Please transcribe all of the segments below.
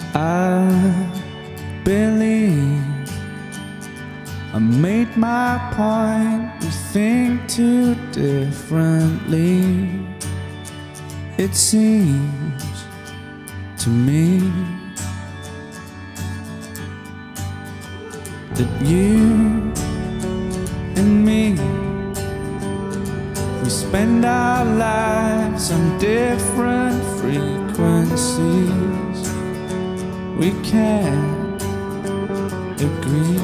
I believe I made my point. You think too differently, it seems to me, that you and me, we spend our lives on different frequencies. We can't agree,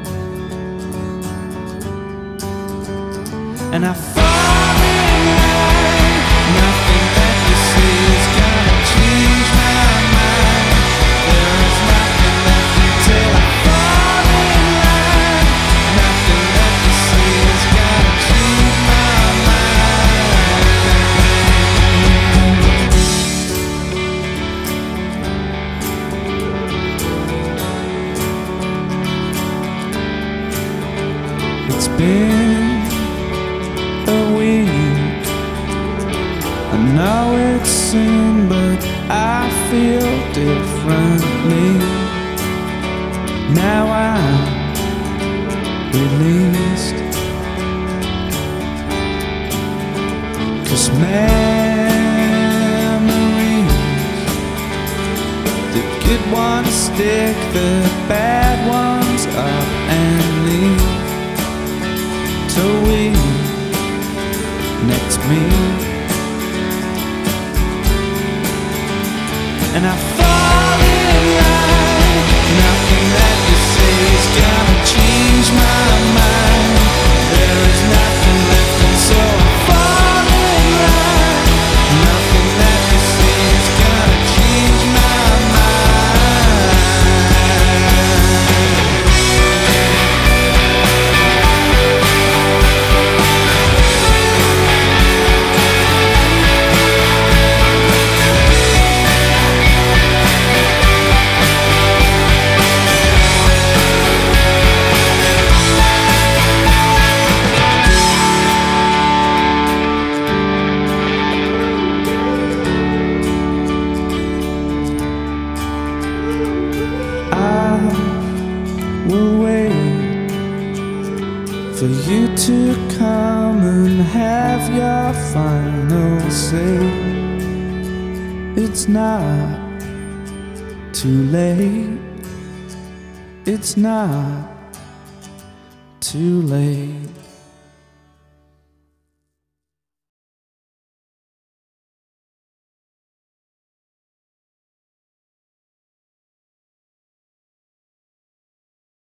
and I fall in line. Nothing that you say is gonna change my mind. There is nothing left until I fall in line. Nothing that you say is gonna change my mind. It's been a week, I know it's soon, but I feel differently. Now I'm released, 'cause memories, the good ones stick, the bad ones up and leave till we next meet. And I fall in line. Nothing that you say is gonna change my mind. There is nothing left, and so I fall in line. Nothing that you say is gonna change my will wait for you to come and have your final say. It's not too late. It's not too late.